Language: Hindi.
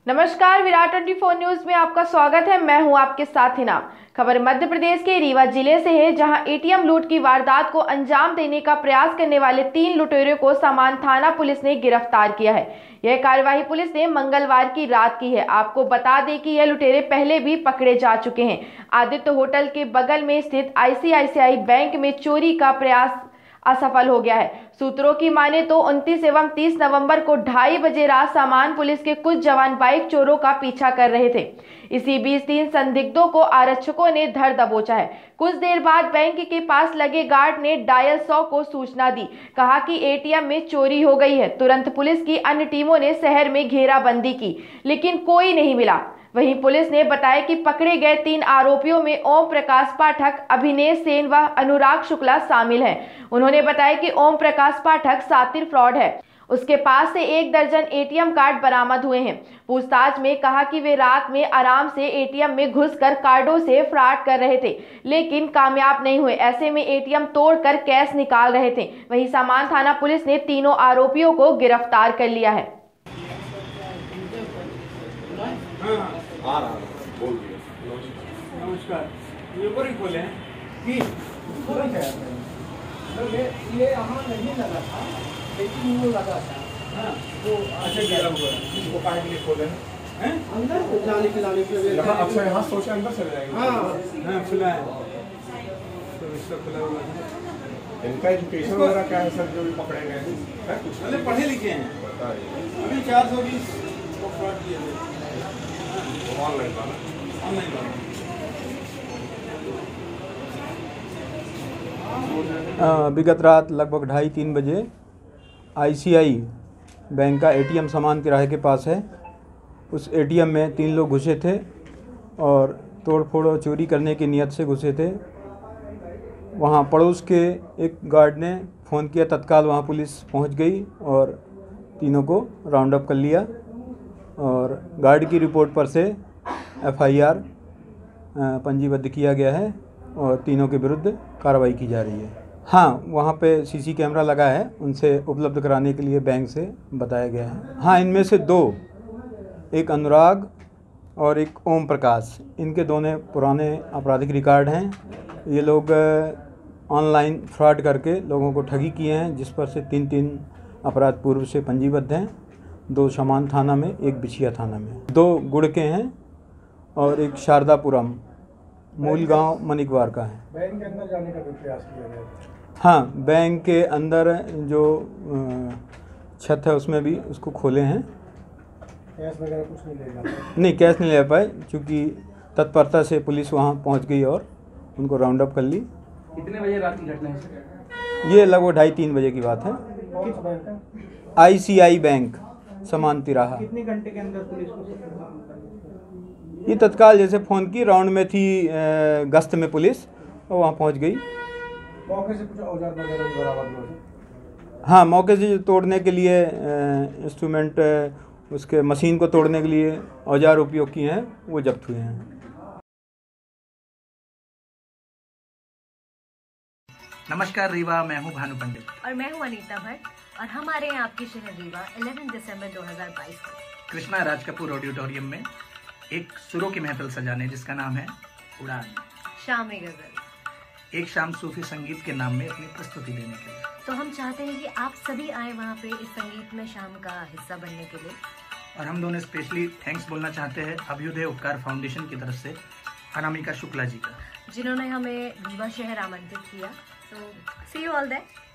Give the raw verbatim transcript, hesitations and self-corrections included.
नमस्कार, विराट चौबीस न्यूज में आपका स्वागत है। मैं हूं आपके साथ हिना। खबर मध्य प्रदेश के रीवा जिले से है, जहां एटीएम लूट की वारदात को अंजाम देने का प्रयास करने वाले तीन लुटेरों को सामान थाना पुलिस ने गिरफ्तार किया है। यह कार्यवाही पुलिस ने मंगलवार की रात की है। आपको बता दें कि यह लुटेरे पहले भी पकड़े जा चुके हैं। आदित्य होटल के बगल में स्थित आईसीआईसीआई बैंक में चोरी का प्रयास असफल हो गया है। सूत्रों की माने तो उनतीस एवं तीस नवंबर को ढाई बजे रात सामान पुलिस के कुछ जवान बाइक चोरों का पीछा कर रहे थे। इसी बीच तीन संदिग्धों को आरक्षकों ने धर दबोचा है। कुछ देर बाद बैंक के पास लगे गार्ड ने डायल सौ को सूचना दी, कहा कि एटीएम में चोरी हो गई है। तुरंत पुलिस की अन्य टीमों ने शहर में घेराबंदी की, लेकिन कोई नहीं मिला। वहीं पुलिस ने बताया कि पकड़े गए तीन आरोपियों में ओम प्रकाश पाठक, अभिनेश सेन व अनुराग शुक्ला शामिल हैं। उन्होंने बताया कि ओम प्रकाश पाठक सातिर फ्रॉड है। उसके पास से एक दर्जन एटीएम कार्ड बरामद हुए हैं। पूछताछ में कहा कि वे रात में आराम से एटीएम में घुसकर कार्डों से फ्रॉड कर रहे थे, लेकिन कामयाब नहीं हुए। ऐसे में एटीएम तोड़कर कैश निकाल रहे थे। वहीं सामान थाना पुलिस ने तीनों आरोपियों को गिरफ्तार कर लिया है। आ रहा बोल दिया। नमस्कार, ये ऊपर ही बोले हैं कि ये ये यहाँ नहीं लगा था, लेकिन वो लगा था। हाँ, वो अच्छा गिरा हुआ है। इसको काहे के लिए खोले हैं? अंदर जाने के लाने के लिए यहाँ अब से यहाँ सोचे अंदर चले जाएंगे। हाँ हाँ, खुला है तो इसका खुला हुआ है। इनका एजुकेशन वगैरह क्या है सर, जो भी पकड़े गए हैं? कुछ पहले पढ़े लिखे हैं। बताइए। अभी चार सौ बीस को फ्रॉड किए थे। ऑनलाइन वाला ऑनलाइन वाला विगत रात लगभग ढाई तीन बजे आईसीआई बैंक का एटीएम सामान किराए के पास है। उस एटीएम में तीन लोग घुसे थे और तोड़ फोड़ और चोरी करने की नियत से घुसे थे। वहाँ पड़ोस के एक गार्ड ने फ़ोन किया, तत्काल वहाँ पुलिस पहुँच गई और तीनों को राउंड अप कर लिया और गार्ड की रिपोर्ट पर से एफआईआर पंजीबद्ध किया गया है और तीनों के विरुद्ध कार्रवाई की जा रही है। हाँ, वहाँ पे सीसी कैमरा लगा है, उनसे उपलब्ध कराने के लिए बैंक से बताया गया है। हाँ, इनमें से दो, एक अनुराग और एक ओम प्रकाश, इनके दोनों पुराने आपराधिक रिकॉर्ड हैं। ये लोग ऑनलाइन फ्रॉड करके लोगों को ठगी किए हैं, जिस पर से तीन तीन अपराध पूर्व से पंजीबद्ध हैं। दो समान थाना में, एक बिछिया थाना में। दो गुड़ के हैं और एक शारदापुरम मूल गांव मनिकवार का है। बैंक के अंदर जाने का भी प्रयास किया गया। हाँ, बैंक के अंदर जो छत है उसमें भी उसको खोले हैं। कैश वगैरह कुछ नहीं ले जाता? नहीं, कैश नहीं ले पाए, क्योंकि तत्परता से पुलिस वहाँ पहुँच गई और उनको राउंड अप कर ली। कितने बजे रात की घटना है? ये लगभग ढाई तीन बजे की बात है। कौन सा बैंक है? आईसीआई बैंक, समान तिराहा। कितने घंटे के अंदर पुलिस को ये तत्काल जैसे फ़ोन की, राउंड में थी गश्त में पुलिस और वहाँ पहुँच गई। मौके से कुछ औजार वगैरह बरामद हुए? हाँ, मौके से जो तोड़ने के लिए इंस्ट्रूमेंट, उसके मशीन को तोड़ने के लिए औजार उपयोग किए हैं, वो जब्त हुए हैं। नमस्कार रीवा, मैं हूं भानु पंडित और मैं हूं अनीता भट्ट और हमारे यहाँ आपके शहर रीवा ग्यारह दिसंबर दो हज़ार बाईस को कृष्णा राज कपूर ऑडिटोरियम में एक सुरों की महफिल सजाने, जिसका नाम है उड़ान, शाम में गजल, एक शाम सूफी संगीत के नाम में अपनी प्रस्तुति देने के लिए। तो हम चाहते हैं कि आप सभी आए वहाँ पे इस संगीत में शाम का हिस्सा बनने के लिए। और हम दोनों स्पेशली थैंक्स बोलना चाहते हैं अभ्युदय उपकार फाउंडेशन की तरफ से अनामिका शुक्ला जी का, जिन्होंने हमें रीवा शहर आमंत्रित किया। तो सी यू ऑल देयर।